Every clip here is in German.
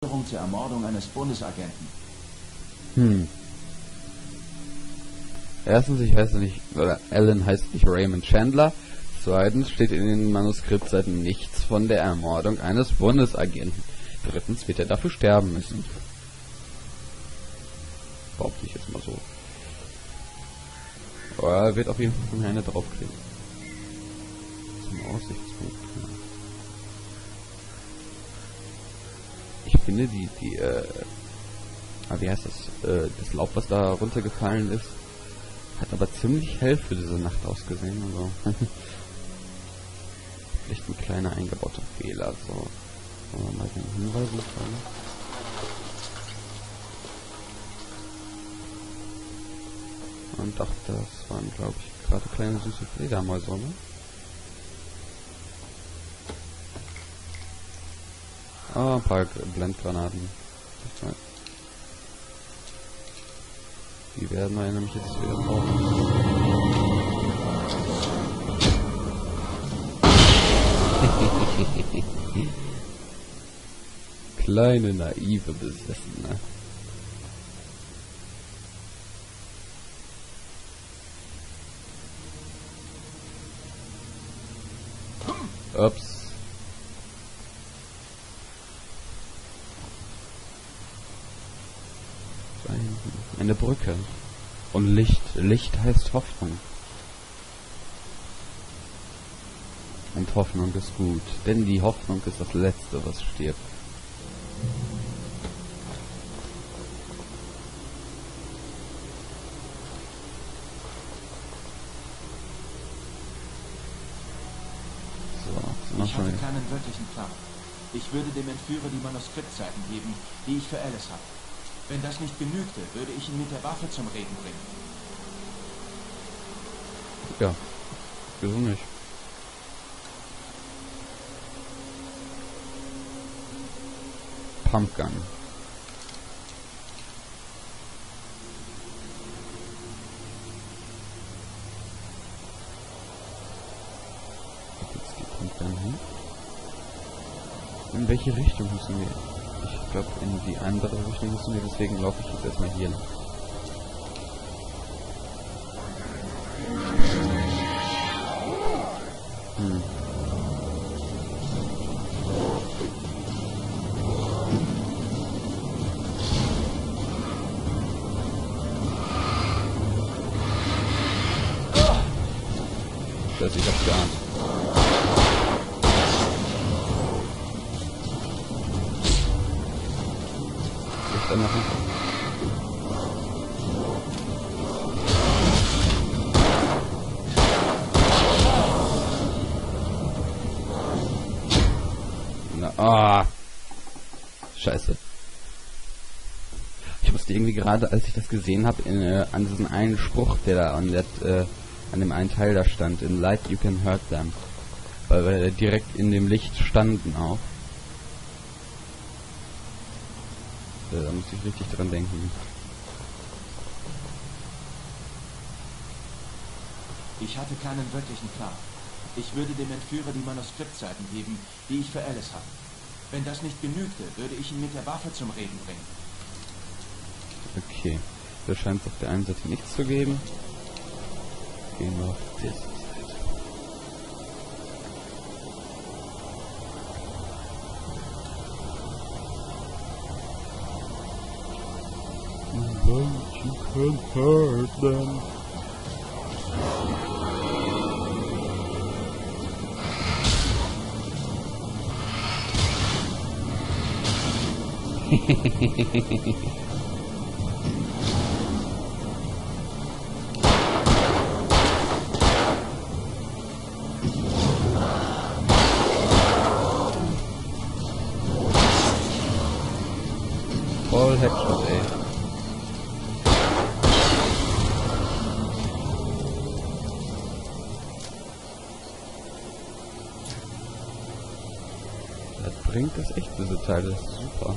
zur Ermordung eines Bundesagenten. Erstens, ich heiße nicht, oder Alan heißt nicht Raymond Chandler. Zweitens steht in den Manuskriptseiten nichts von der Ermordung eines Bundesagenten. Drittens wird er dafür sterben müssen. Behaupte ich jetzt mal so. Aber er wird auf jeden Fall von einer draufkriegen. Zum Aussichtspunkt. Ich finde wie heißt das? Das Laub, was da runtergefallen ist, hat aber ziemlich hell für diese Nacht ausgesehen. Also vielleicht ein kleiner eingebauter Fehler. So, mal den Hinweis fallen. Und dachte, das waren, glaube ich, gerade kleine süße Fledermäuse, ne? Ah, ein paar Blendgranaten. Die werden wir nämlich jetzt wieder brauchen. Kleine, naive Besessene. Ups. Eine Brücke. Und Licht. Licht heißt Hoffnung. Und Hoffnung ist gut. Denn die Hoffnung ist das Letzte, was stirbt. Ich hatte keinen wirklichen Plan. Ich würde dem Entführer die Manuskriptseiten geben, die ich für Alice habe. Wenn das nicht genügte, würde ich ihn mit der Waffe zum Reden bringen. Ja, wieso nicht? Pumpgun. In welche Richtung müssen wir? Ich glaube, in die andere Richtung müssen wir, deswegen laufe ich jetzt erstmal hier. Ich hab's geahnt. Dann noch Scheiße. Ich musste irgendwie gerade, als ich das gesehen habe, an diesen einen Spruch, der da an dem einen Teil da stand, in Light you can hurt them. Weil wir direkt in dem Licht standen auch. Da muss ich richtig dran denken. Ich hatte keinen wirklichen Plan. Ich würde dem Entführer die Manuskriptseiten geben, die ich für Alice habe. Wenn das nicht genügte, würde ich ihn mit der Waffe zum Reden bringen. Okay. Da scheint es auf der einen Seite nichts zu geben. Gehen wir auf die Seite. You can hurt them. Voll Headshot, ey. Bringt das echt diese Teile, das ist super.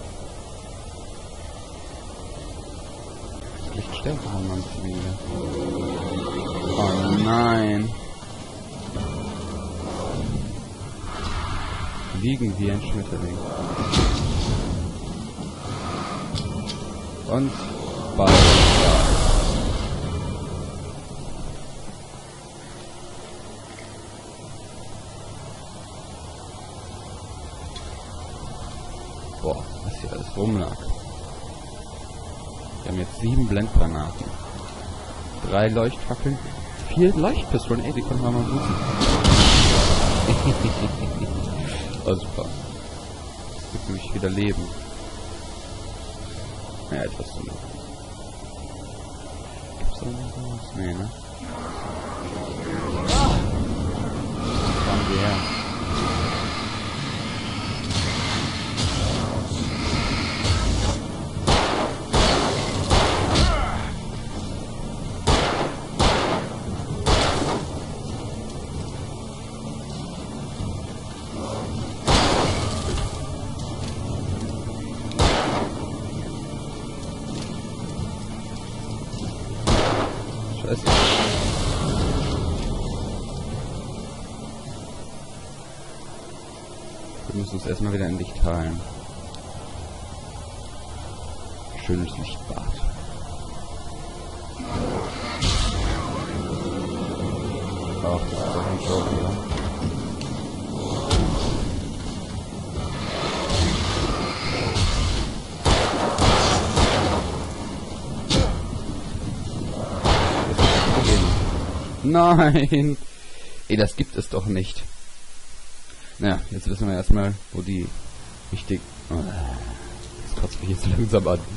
Vielleicht sterben wir mal ein bisschen weniger. Oh nein. Liegen wie ein Schmetterling. Und bald. Ja. Boah, was hier alles rumlag. Wir haben jetzt 7 Blendgranaten, 3 Leuchtfackeln, 4 Leuchtpistolen. Ey, die können wir mal suchen. Oh, super. Das gibt nämlich wieder Leben. Ja, etwas zu machen. Gibt's da noch was? Nee, ne? Was haben wir her? Scheiße. Wir müssen uns erstmal wieder in Licht heilen. Schönes Lichtbad. Ach, das ist doch ein Joke, oder? Nein! Ey, das gibt es doch nicht. Naja, jetzt wissen wir erstmal, wo die richtig... Oh, das kotzt mich jetzt so langsam an.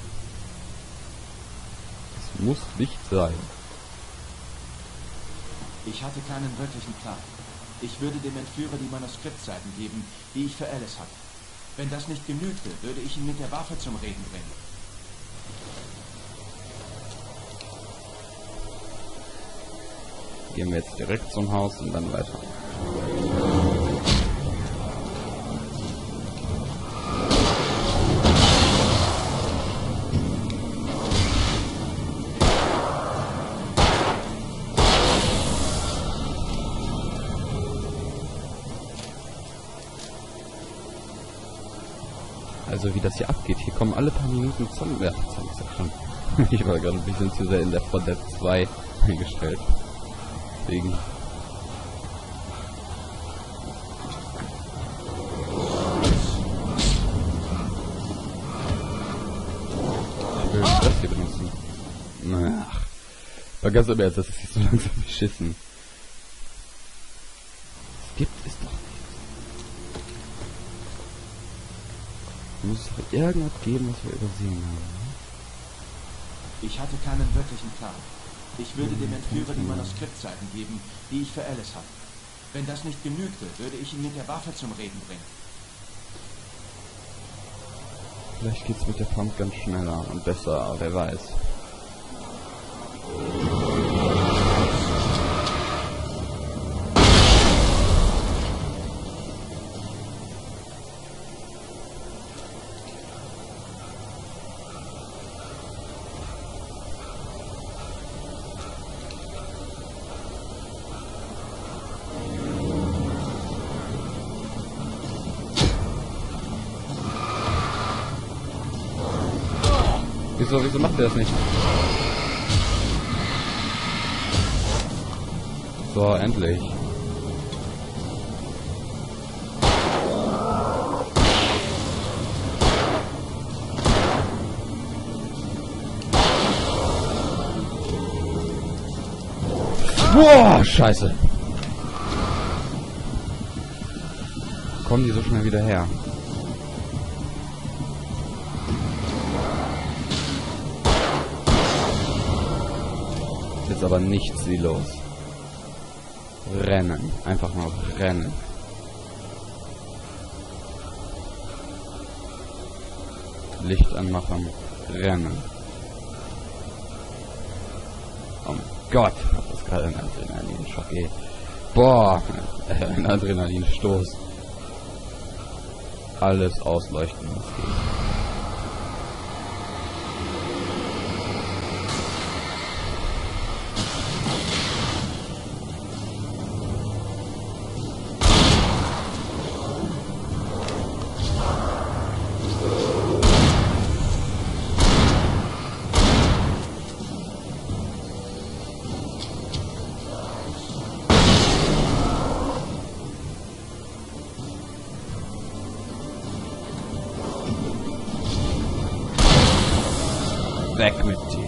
Das muss nicht sein. Ich hatte keinen wirklichen Plan. Ich würde dem Entführer die Manuskriptseiten geben, die ich für Alice hatte. Wenn das nicht genügte, würde ich ihn mit der Waffe zum Reden bringen. Gehen wir jetzt direkt zum Haus und dann weiter. Also wie das hier abgeht. Hier kommen alle paar Minuten Zombies. Ja, Zombies ja schon. Ich war gerade ein bisschen zu sehr in der Left 4 Dead 2 eingestellt. Deswegen. Ich will das hier benutzen. Naja. War ganz im Ernst, das ist hier so langsam beschissen. Es gibt es doch nicht. Muss es doch irgendwas geben, was wir übersehen haben. Ich hatte keinen wirklichen Plan. Ich würde dem Entführer die Manuskriptseiten geben, die ich für Alice hatte. Wenn das nicht genügte, würde ich ihn mit der Waffe zum Reden bringen. Vielleicht geht's mit der Pumpgun schneller und besser, wer weiß. Wieso macht er das nicht? So, endlich. Boah, scheiße. Kommen die so schnell wieder her? Jetzt aber nichts wie los. Rennen. Einfach mal rennen. Licht anmachen. Rennen. Oh Gott. Das ist gerade ein Adrenalinschock, ey. Boah. Ein Adrenalinstoß. Alles ausleuchten, was geht. Weg mit dir.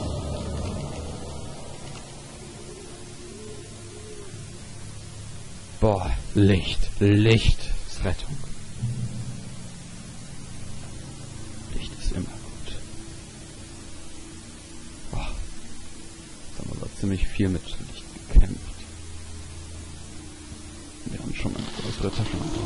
Boah, Licht ist Rettung. Licht ist immer gut. Boah, jetzt haben wir aber ziemlich viel mit Licht gekämpft. Wir haben schon mal eine größere Taschenlampe.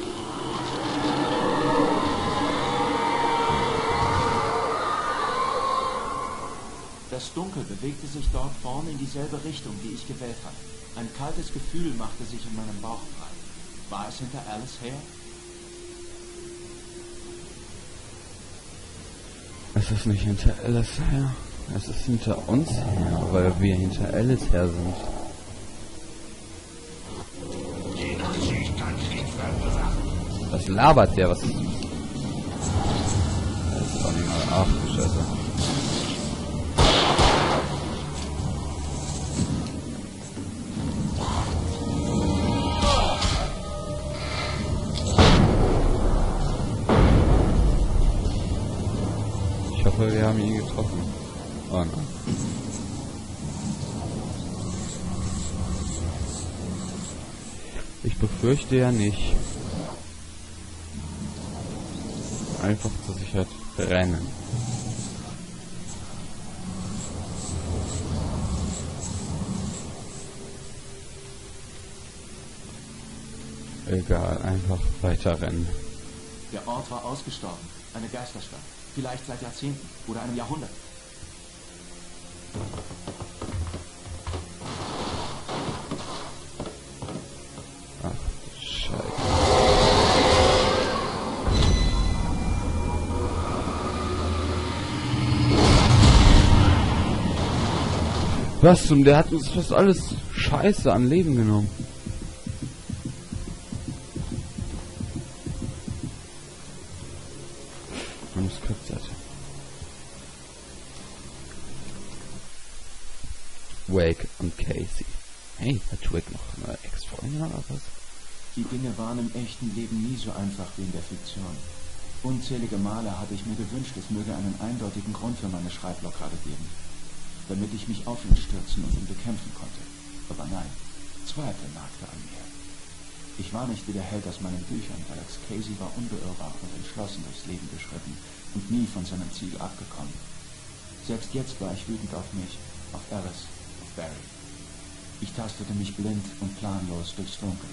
Das Dunkel bewegte sich dort vorne in dieselbe Richtung, die ich gewählt hatte. Ein kaltes Gefühl machte sich in meinem Bauch breit. War es hinter Alice her? Es ist nicht hinter Alice her. Es ist hinter uns her, weil wir hinter Alice her sind. Was labert der? Was? Das ist auch nicht mal. Ach du Scheiße. Ich hoffe, wir haben ihn getroffen. Oh nein. Ich befürchte ja nicht. Einfach zur Sicherheit rennen. Egal, einfach weiter rennen. Der Ort war ausgestorben. Eine Geisterstadt. Vielleicht seit Jahrzehnten oder einem Jahrhundert. Ach, Scheiße. Was zum, der hat uns fast alles Scheiße an Leben genommen. Manuskriptseite. Wake und Casey. Hey, hat Wake noch eine Ex-Freundin oder was? Die Dinge waren im echten Leben nie so einfach wie in der Fiktion. Unzählige Male hatte ich mir gewünscht, es möge einen eindeutigen Grund für meine Schreibblockade geben, damit ich mich auf ihn stürzen und ihn bekämpfen konnte. Aber nein, Zweifel nagte an mir. Ich war nicht wie der Held aus meinen Büchern. Alex Casey war unbeirrbar und entschlossen durchs Leben geschritten und nie von seinem Ziel abgekommen. Selbst jetzt war ich wütend auf mich, auf Alice, auf Barry. Ich tastete mich blind und planlos durchs Dunkel.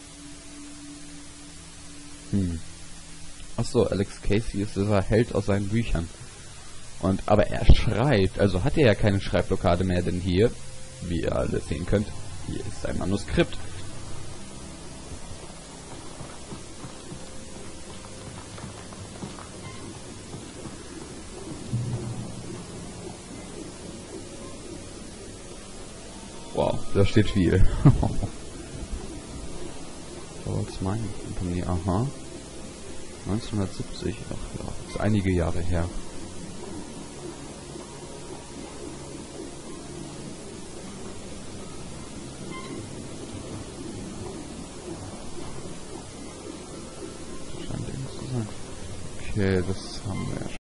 Achso, Alex Casey ist dieser Held aus seinen Büchern. Aber er schreibt, also hat er ja keine Schreibblockade mehr, denn hier, wie ihr alle sehen könnt, hier ist ein Manuskript. Wow, da steht viel. Charles Mining Company, aha. 1970, ach ja, ist einige Jahre her. Okay, das haben wir ja schon.